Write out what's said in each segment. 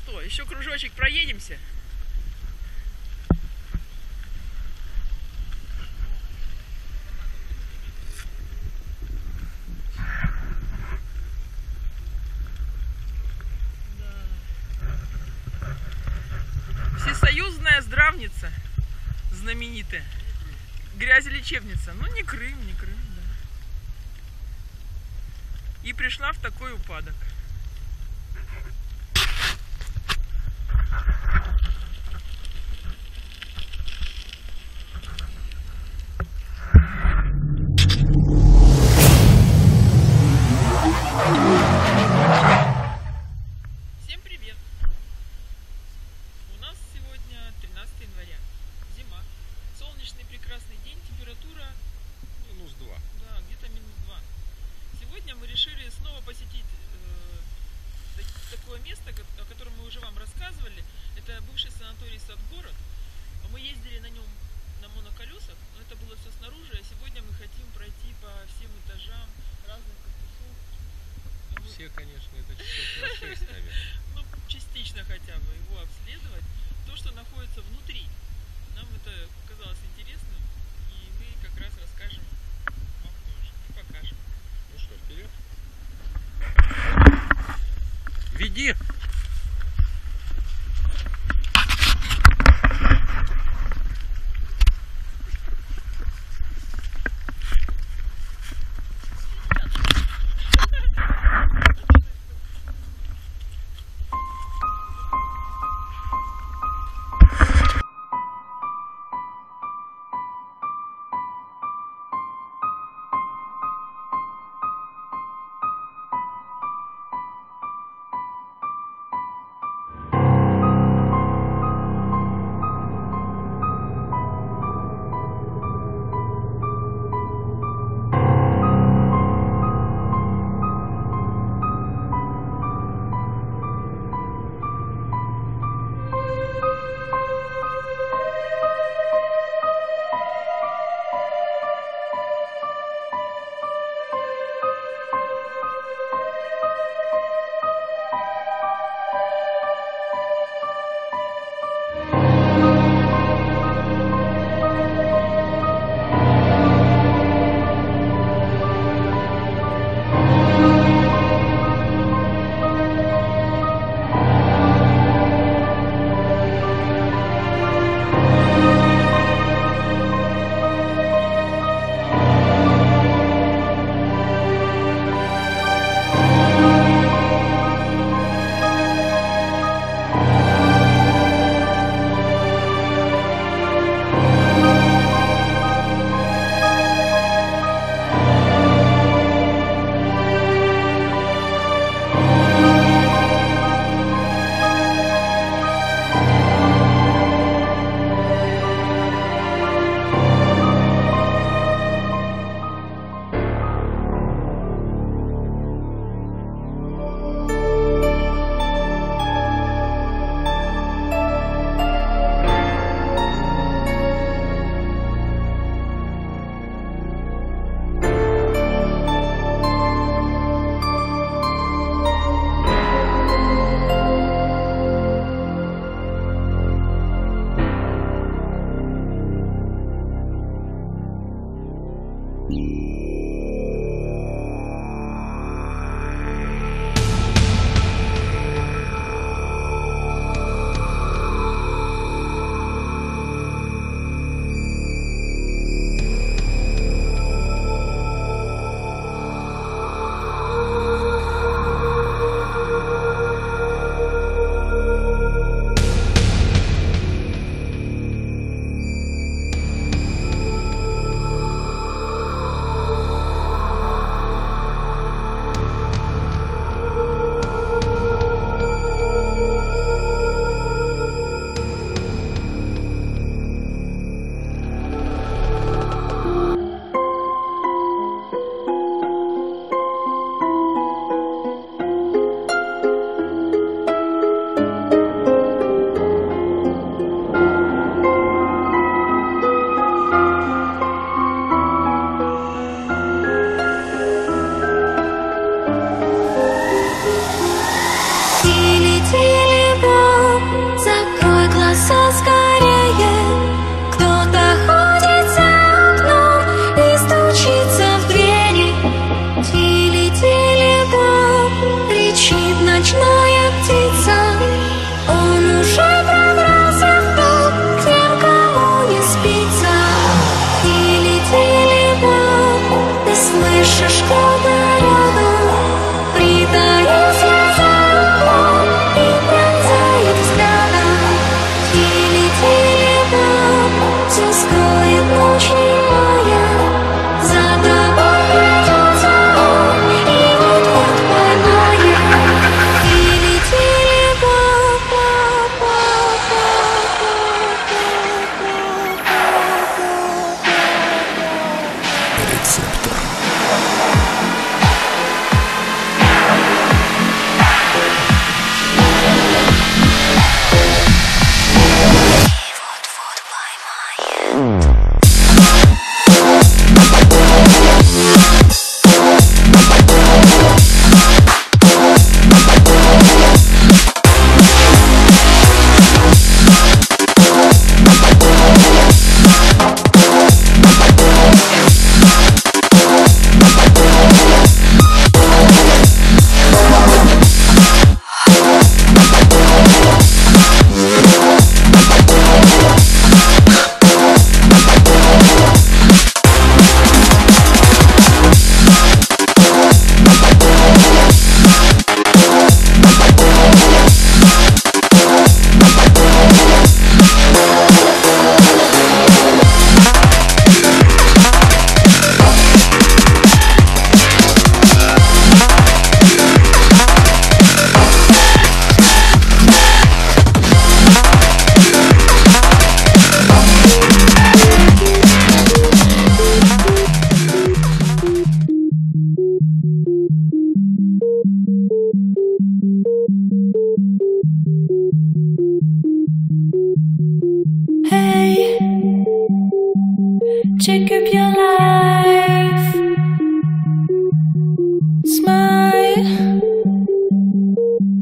что, еще кружочек проедемся? Всесоюзная здравница, знаменитая. Грязелечебница. Ну, не Крым, да. И пришла в такой упадок. Всем привет! У нас сегодня 13 января. Зима. Солнечный прекрасный день, температура -2. Да, где-то -2. Сегодня мы решили снова посетить такое место, о котором мы уже вам рассказывали. Это бывший санаторий Садгород. Мы ездили на нем на моноколесах, но это было все снаружи, а сегодня мы хотим пройти по всем этажам разных корпусов. Все, конечно, это часов на 6, наверное. Ну, частично хотя бы его обследовать. То, что находится внутри. Нам это казалось интересным, и мы как раз расскажем вам тоже и покажем. Ну что, вперед? Веди!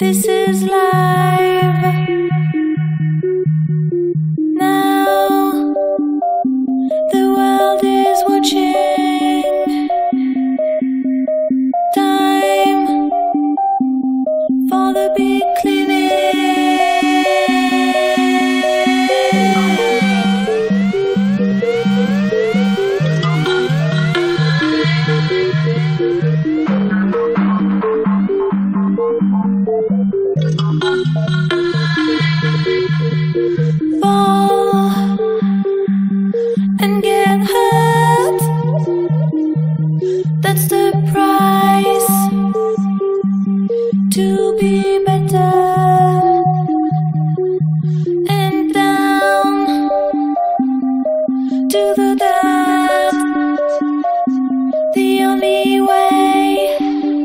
This is live. Now the world is watching. Time for the big cleaning. Fall and get hurt. That's the price to be better. And down to the dirt. The only way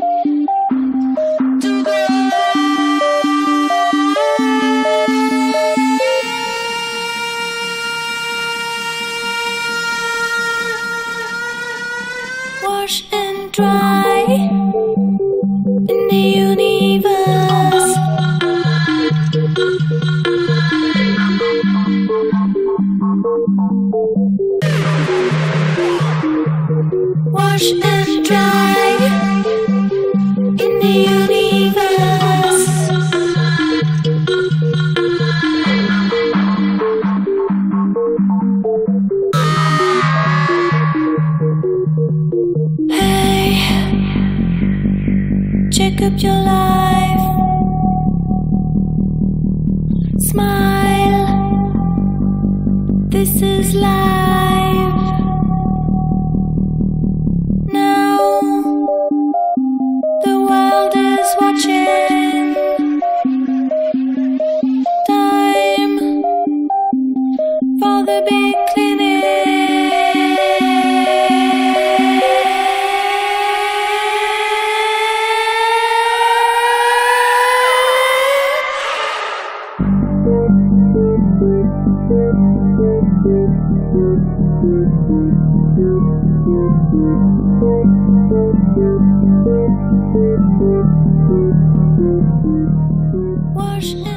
to go. Wash and dry in the universe. Wash and dry in the universe. Hey, check up your life. Smile. This is life. Now the world is watching. Time for the big cleaning. Wash